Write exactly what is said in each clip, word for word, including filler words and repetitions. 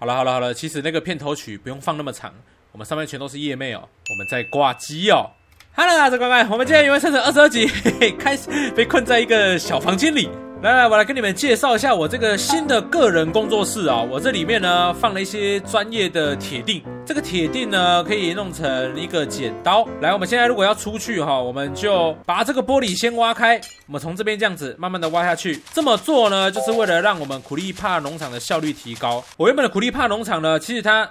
好了好了好了，其实那个片头曲不用放那么长，我们上面全都是页妹哦，我们在挂机哦。Hello， 大家乖乖，我们今天原味生成二十二集，嘿嘿，开始被困在一个小房间里。来来，我来跟你们介绍一下我这个新的个人工作室啊、哦。我这里面呢放了一些专业的铁锭，这个铁锭呢可以弄成一个剪刀。来，我们现在如果要出去哈、哦，我们就把这个玻璃先挖开，我们从这边这样子慢慢的挖下去。这么做呢，就是为了让我们苦力怕农场的效率提高。我原本的苦力怕农场呢，其实它。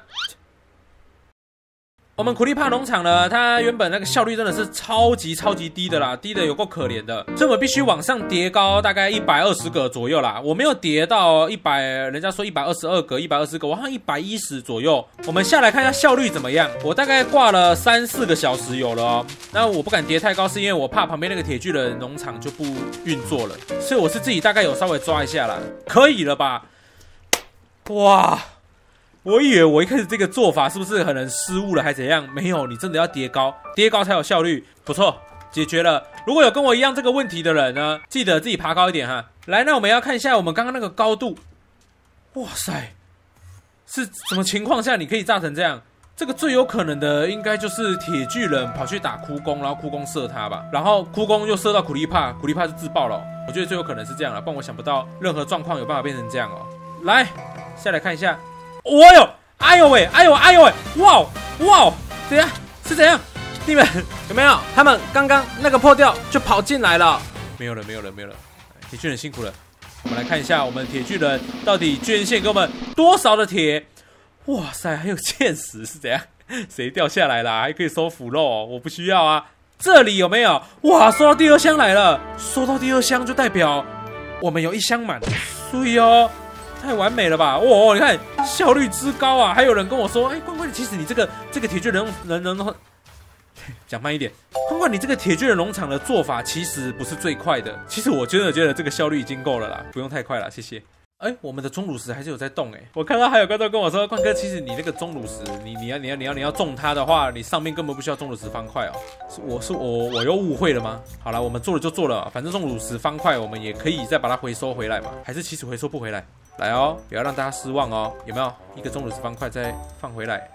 我们苦力怕农场呢，它原本那个效率真的是超级超级低的啦，低的有够可怜的，所以我们必须往上叠高大概一百二十个左右啦。我没有叠到一百，人家说一百二十二个、一百二十个，我好像一百一十左右。我们下来看一下效率怎么样。我大概挂了三四个小时有了哦。那我不敢叠太高，是因为我怕旁边那个铁巨人农场就不运作了，所以我是自己大概有稍微抓一下啦，可以了吧？哇！我以为我一开始这个做法是不是可能失误了还怎样？没有，你真的要叠高，叠高才有效率。不错，解决了。如果有跟我一样这个问题的人呢，记得自己爬高一点哈。来，那我们要看一下我们刚刚那个高度。哇塞，是什么情况下你可以炸成这样？这个最有可能的应该就是铁巨人跑去打枯工，然后枯工射他吧，然后枯工又射到苦力怕，苦力怕就自爆了、哦。我觉得最有可能是这样了，不然我想不到任何状况有办法变成这样哦。来，下来看一下。哦呦，哎呦喂，哎呦哎呦喂，哇哇，怎样？是怎样？你们有没有？他们刚刚那个破掉就跑进来了。没有了，没有了，没有了。铁巨人辛苦了。我们来看一下，我们铁巨人到底捐献给我们多少的铁？哇塞，还有箭矢是怎样？谁掉下来啦？还可以收腐肉、哦，我不需要啊。这里有没有？哇，收到第二箱来了。收到第二箱就代表我们有一箱满，所以哦。太完美了吧！哇、哦，你看效率之高啊！还有人跟我说：“哎，关关，其实你这个这个铁巨人人人讲慢一点，关关，你这个铁巨人农场的做法其实不是最快的。其实我真的觉得这个效率已经够了啦，不用太快了，谢谢。”哎，我们的钟乳石还是有在动哎！我看到还有观众跟我说：“关哥，其实你那个钟乳石，你你要你要你要你要种它的话，你上面根本不需要钟乳石方块哦。”是我是我我又误会了吗？好了，我们做了就做了，反正钟乳石方块我们也可以再把它回收回来嘛，还是其实回收不回来？来哦，不要让大家失望哦。有没有一个钟乳石方块再放回来？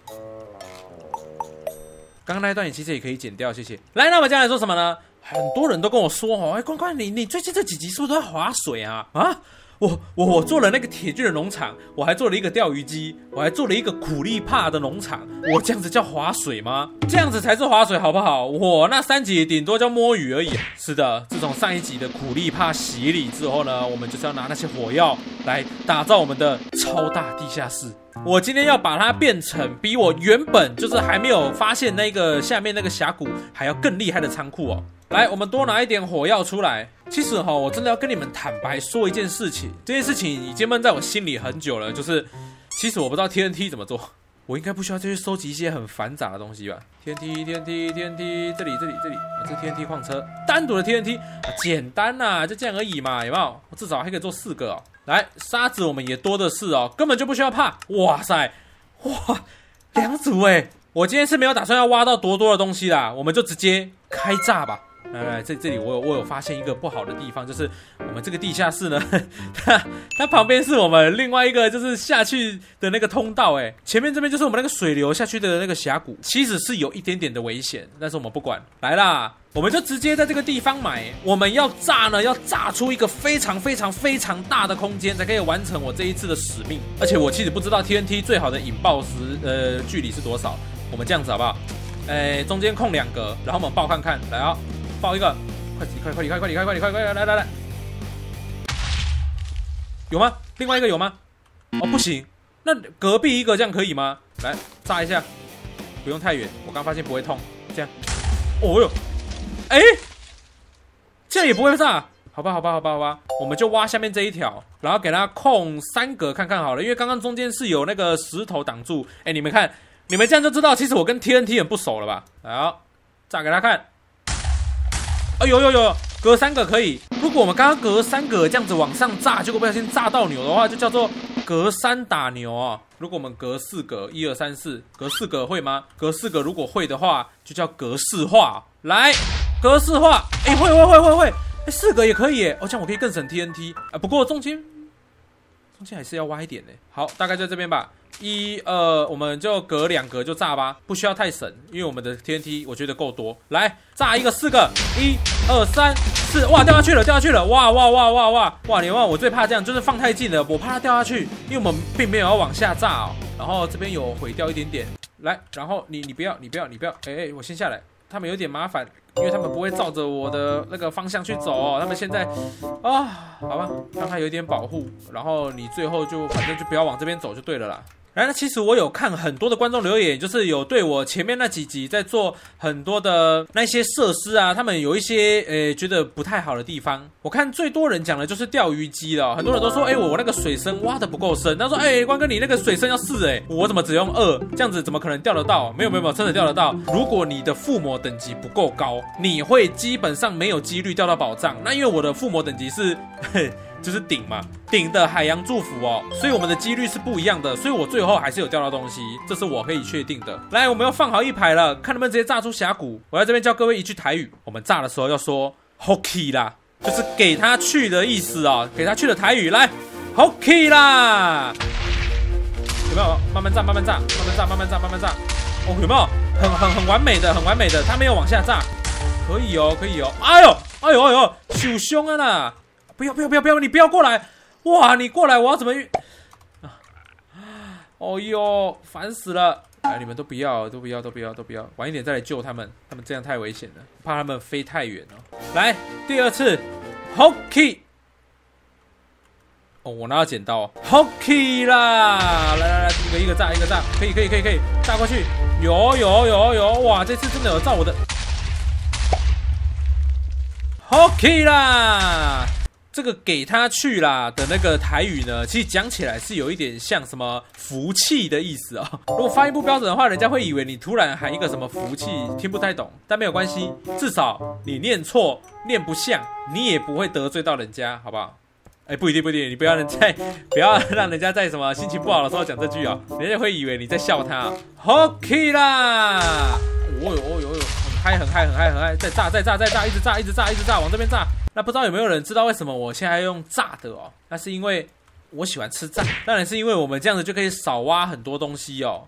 刚刚那一段也其实也可以剪掉，谢谢。来，那我们接下来说什么呢？很多人都跟我说哦，哎，关关，你你最近这几集是不是都在划水啊？啊？我我我做了那个铁巨人农场，我还做了一个钓鱼机，我还做了一个苦力怕的农场。我这样子叫划水吗？这样子才是划水，好不好？我那三集顶多叫摸鱼而已。是的，自从上一集的苦力怕洗礼之后呢，我们就是要拿那些火药来打造我们的超大地下室。我今天要把它变成比我原本就是还没有发现那个下面那个峡谷还要更厉害的仓库哦。来，我们多拿一点火药出来。其实哈、哦，我真的要跟你们坦白说一件事情，这件事情已经闷在我心里很久了。就是，其实我不知道 T N T 怎么做，我应该不需要再去收集一些很繁杂的东西吧 ？T N T T N T T N T 这里这里这里，啊，这 T N T 矿车，单独的 T N T，、啊、简单呐、啊，就这样而已嘛，有没有？我至少还可以做四个哦。来，沙子我们也多的是哦，根本就不需要怕。哇塞，哇，两组哎！我今天是没有打算要挖到多多的东西啦，我们就直接开炸吧。来来，这这里我有我有发现一个不好的地方，就是我们这个地下室呢，它它旁边是我们另外一个就是下去的那个通道，哎，前面这边就是我们那个水流下去的那个峡谷，其实是有一点点的危险，但是我们不管，来啦，我们就直接在这个地方买。我们要炸呢，要炸出一个非常非常非常大的空间，才可以完成我这一次的使命。而且我其实不知道 T N T 最好的引爆时呃距离是多少，我们这样子好不好？哎，中间空两格，然后我们爆看看，来啊、哦！爆一个，快快快离开，快离开，快离开，快来来来，有吗？另外一个有吗？哦，不行，那隔壁一个这样可以吗？来炸一下，不用太远，我刚发现不会痛，这样，哦哟，哎，这样也不会炸，好吧，好吧，好吧，好吧，我们就挖下面这一条，然后给它空三格看看好了，因为刚刚中间是有那个石头挡住，哎，你们看，你们这样就知道，其实我跟 T N T 很不熟了吧？好，炸给他看。哎呦呦呦，隔三个可以。如果我们刚刚隔三个这样子往上炸，结果不小心炸到牛的话，就叫做隔三打牛啊。如果我们隔四个，一二三四，隔四个会吗？隔四个如果会的话，就叫格式化。来，格式化，哎，会会会会会，哎，四个也可以耶。哦，这样我可以更省 T N T 啊。不过中间中间还是要挖一点呢。好，大概在这边吧。一二，我们就隔两格就炸吧，不需要太省，因为我们的 T N T 我觉得够多。来，炸一个四个，一二三四，哇，掉下去了，掉下去了，哇哇哇哇哇哇！你忘我最怕这样，就是放太近了，我怕它掉下去，因为我们并没有要往下炸哦。然后这边有毁掉一点点，来，然后你你不要你不要你不要，哎哎，我先下来，他们有点麻烦。因为他们不会照着我的那个方向去走哦，他们现在啊，好吧，让他有点保护，然后你最后就反正就不要往这边走就对了啦。然后其实我有看很多的观众留言，就是有对我前面那几集在做很多的那些设施啊，他们有一些呃觉得不太好的地方。我看最多人讲的就是钓鱼机了，很多人都说，哎、欸，我那个水深挖的不够深。他说，哎、欸，关哥你那个水深要四，哎，我怎么只用二？这样子怎么可能钓得到？没有没有没有，真的钓得到。如果你的附魔等级不够高，你会基本上没有几率钓到宝藏。那因为我的附魔等级是，嘿。就是顶嘛，顶的海洋祝福哦，所以我们的几率是不一样的，所以我最后还是有钓到东西，这是我可以确定的。来，我们要放好一排了，看能不能直接炸出峡谷。我在这边教各位一句台语，我们炸的时候要说 "Hockey 啦"，就是给他去的意思哦，给他去的台语。来 "Hockey 啦"，有没有？慢慢炸，慢慢炸，慢慢炸，慢慢炸，慢慢炸。哦，有没有？很很很完美的，很完美的，他没有往下炸，可以哦，可以哦。哎呦，哎呦，哎呦，受伤啊啦！不要不要不要不要！你不要过来！哇，你过来，我要怎么遇？啊！哦呦，烦死了！哎，你们都不要，都不要，都不要，都不要！晚一点再来救他们，他们这样太危险了，怕他们飞太远哦。来，第二次 ，Hockey！ 哦，我拿到剪刀 ，Hockey 啦！来来来，一个一个炸，一个炸，可以可以可以可以，炸过去！有有有有！哇，这次真的有照我的 Hockey 啦！这个给他去啦的那个台语呢，其实讲起来是有一点像什么福气的意思哦。如果发音不标准的话，人家会以为你突然喊一个什么福气，听不太懂。但没有关系，至少你念错、念不像，你也不会得罪到人家，好不好？哎，不一定，不一定，你不要人在，不要让人家在什么心情不好的时候讲这句哦，人家会以为你在笑他。Hockey 啦！哦呦哦呦哦呦，很嗨，很嗨，很嗨，很嗨！再炸，再炸，再炸，一直炸，一直炸，一直炸，往这边炸。那不知道有没有人知道为什么我现在用炸的哦？那是因为我喜欢吃炸，当然是因为我们这样子就可以少挖很多东西哦。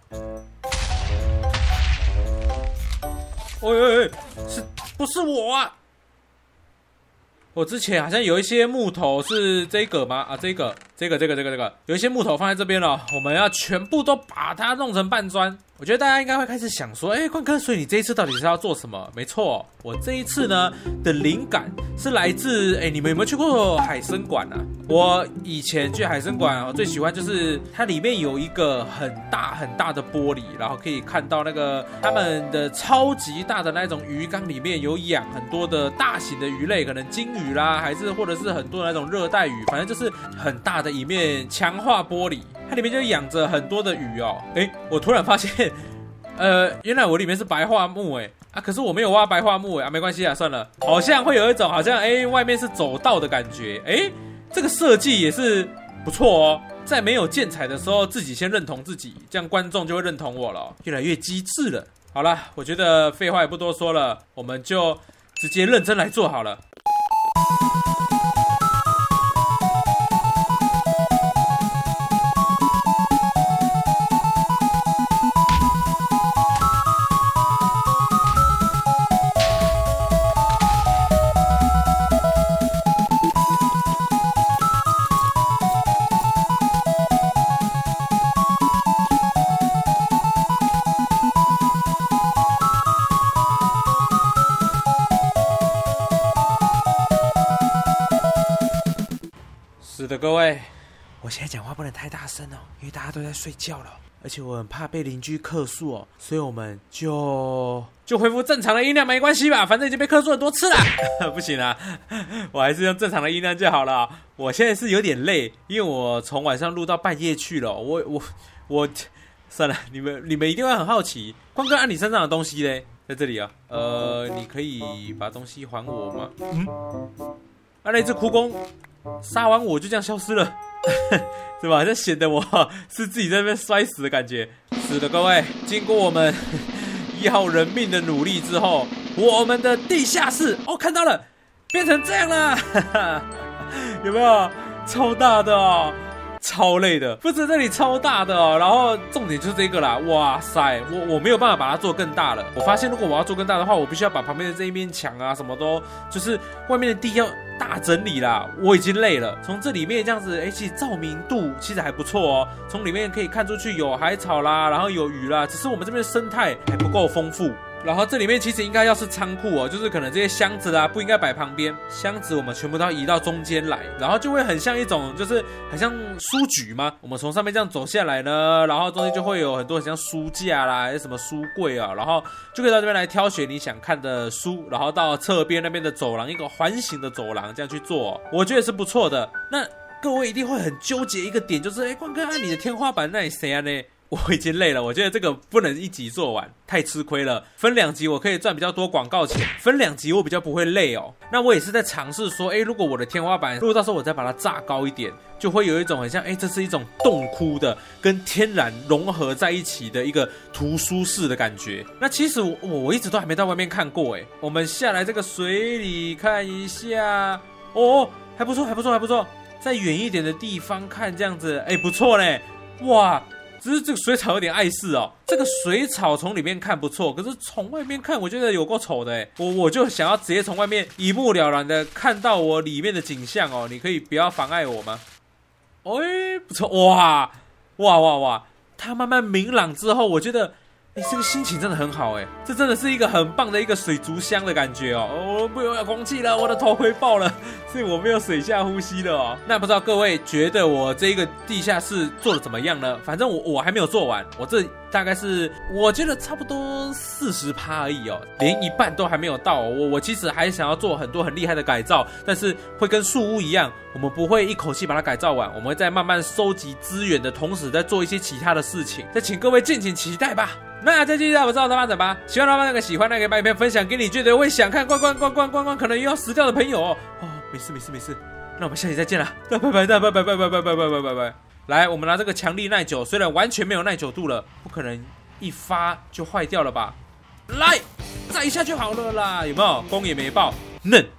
喂喂喂，是不是我啊？我之前好像有一些木头是这个吗？啊，这个、这个、这个、这个、这个，有一些木头放在这边了，我们要全部都把它弄成半砖。我觉得大家应该会开始想说，哎，冠哥，所以你这一次到底是要做什么？没错，我这一次呢的灵感是来自，哎，你们有没有去过海参馆啊？我以前去海参馆，我最喜欢就是它里面有一个很大很大的玻璃，然后可以看到那个他们的超级大的那种鱼缸里面有养很多的大型的鱼类，可能金鱼啦，还是或者是很多的那种热带鱼，反正就是很大的一面强化玻璃。它里面就养着很多的鱼哦，哎，我突然发现，呃，原来我里面是白桦木哎，啊，可是我没有挖白桦木哎，啊，没关系啊，算了，好像会有一种好像哎外面是走道的感觉，哎，这个设计也是不错哦，在没有建材的时候自己先认同自己，这样观众就会认同我了，越来越机智了。好了，我觉得废话也不多说了，我们就直接认真来做好了。是的，各位，我现在讲话不能太大声哦，因为大家都在睡觉了，而且我很怕被邻居客诉哦，所以我们就就恢复正常的音量，没关系吧？反正已经被客诉很多次了，不行啊，我还是用正常的音量就好了。我现在是有点累，因为我从晚上录到半夜去了，我我我，算了，你们你们一定会很好奇，光哥按你身上的东西嘞，在这里啊，呃，你可以把东西还我吗？嗯，啊，那只苦工。杀完我就这样消失了，是吧？这显得我是自己在那边摔死的感觉。是的，各位，经过我们要人命的努力之后，我们的地下室哦，看到了，变成这样了，有没有？超大的哦！ 超累的，不止这里超大的哦，然后重点就是这个啦，哇塞，我我没有办法把它做更大了。我发现如果我要做更大的话，我必须要把旁边的这一面墙啊什么都，就是外面的地要大整理啦。我已经累了，从这里面这样子，哎，其实照明度其实还不错哦，从里面可以看出去有海草啦，然后有鱼啦，只是我们这边的生态还不够丰富。然后这里面其实应该要是仓库哦，就是可能这些箱子啦不应该摆旁边，箱子我们全部都要移到中间来，然后就会很像一种就是很像书局吗？我们从上面这样走下来呢，然后中间就会有很多很像书架啦，还是什么书柜啊，然后就可以到这边来挑选你想看的书，然后到侧边那边的走廊，一个环形的走廊这样去做哦，我觉得是不错的。那各位一定会很纠结一个点，就是哎，冠哥啊，你的天花板那里谁啊呢？我已经累了，我觉得这个不能一集做完，太吃亏了。分两集我可以赚比较多广告钱，分两集我比较不会累哦。那我也是在尝试说，哎，如果我的天花板，如果到时候我再把它炸高一点，就会有一种很像，哎，这是一种洞窟的，跟天然融合在一起的一个图书室的感觉。那其实我我一直都还没到外面看过，哎，我们下来这个水里看一下，哦，还不错，还不错，还不错。在远一点的地方看这样子，哎，不错嘞，哇！只是这个水草有点碍事哦，这个水草从里面看不错，可是从外面看我觉得有够丑的哎，我我就想要直接从外面一目了然的看到我里面的景象哦，你可以不要妨碍我吗？哎，不错，哇哇哇哇，它慢慢明朗之后，我觉得哎，这个心情真的很好哎，这真的是一个很棒的一个水族箱的感觉哦。哦，不有空气了，我的头盔爆了，所以我没有水下呼吸了哦。那不知道各位觉得我这个地下室做的怎么样呢？反正我我还没有做完，我这大概是我觉得差不多 百分之四十 而已哦，连一半都还没有到哦。我我其实还想要做很多很厉害的改造，但是会跟树屋一样，我们不会一口气把它改造完，我们会在慢慢收集资源的同时，再做一些其他的事情。再请各位敬请期待吧。那这期我知道他发展吧，喜欢的话那个喜欢那个把影片分享给你觉得会想看关关关关关关可能又要死掉的朋友哦。哦，没事没事没事，那我们下期再见了，拜拜拜拜拜拜拜拜拜拜拜拜拜。来，我们拿这个强力耐久，虽然完全没有耐久度了，不可能一发就坏掉了吧？来，再一下就好了啦，有没有？攻也没爆，嫩。